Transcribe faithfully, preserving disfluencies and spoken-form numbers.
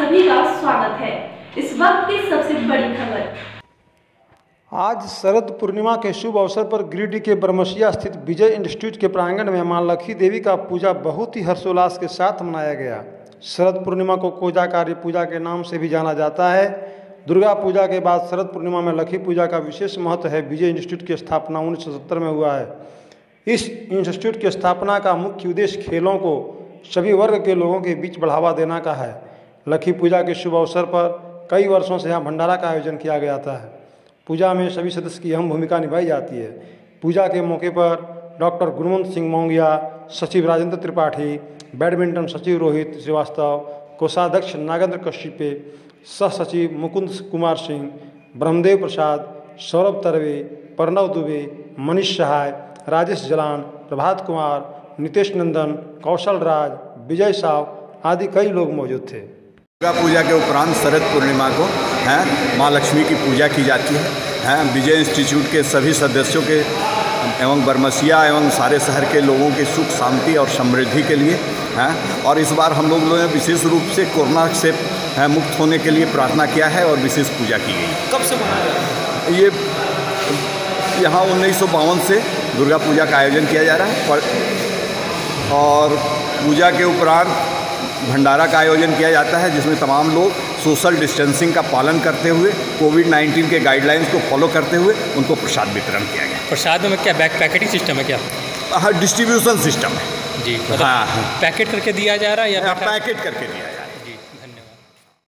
सभी का स्वागत है। इस वक्त की सबसे बड़ी खबर। आज शरद पूर्णिमा के शुभ अवसर पर गिरिडीह के बरमसिया स्थित विजय इंस्टीट्यूट के प्रांगण में मां लखी देवी का पूजा बहुत ही हर्षोल्लास के साथ मनाया गया। शरद पूर्णिमा को कोजाकारी पूजा के नाम से भी जाना जाता है। दुर्गा पूजा के बाद शरद पूर्णिमा में लखी पूजा का विशेष महत्व है। विजय इंस्टीट्यूट की स्थापना उन्नीस सौ सत्तर में हुआ है। इस इंस्टीट्यूट की स्थापना का मुख्य उद्देश्य खेलों को सभी वर्ग के लोगों के बीच बढ़ावा देना का है। लखी पूजा के शुभ अवसर पर कई वर्षों से यहाँ भंडारा का आयोजन किया जाता है। पूजा में सभी सदस्य की अहम भूमिका निभाई जाती है। पूजा के मौके पर डॉक्टर गुणवंत सिंह मोंगिया, सचिव राजेंद्र त्रिपाठी, बैडमिंटन सचिव रोहित श्रीवास्तव, कोषाध्यक्ष नागेंद्र कश्यपे, सह सचिव मुकुंद कुमार सिंह, ब्रह्मदेव प्रसाद, सौरभ तरवे, प्रणव दुबे, मनीष सहाय, राजेश जलान, प्रभात कुमार, नितेश नंदन, कौशल राज, विजय साव आदि कई लोग मौजूद थे। दुर्गा पूजा के उपरांत शरद पूर्णिमा को हैं माँ लक्ष्मी की पूजा की जाती है हैं विजय इंस्टीट्यूट के सभी सदस्यों के एवं बरमसिया एवं सारे शहर के लोगों के सुख शांति और समृद्धि के लिए हैं। और इस बार हम लोगों ने विशेष रूप से कोरोना से हैं मुक्त होने के लिए प्रार्थना किया है और विशेष पूजा की गई। कब से मनाया? ये यहाँ उन्नीस सौ बावन से दुर्गा पूजा का आयोजन किया जा रहा है और पूजा के उपरांत भंडारा का आयोजन किया जाता है, जिसमें तमाम लोग सोशल डिस्टेंसिंग का पालन करते हुए कोविड नाइन्टीन के गाइडलाइंस को फॉलो करते हुए उनको प्रसाद वितरण किया गया। प्रसाद में क्या बैक पैकेटिंग सिस्टम है क्या? हाँ, डिस्ट्रीब्यूशन सिस्टम है जी। मतलब हाँ पैकेट करके दिया जा रहा है या पैकेट करके दिया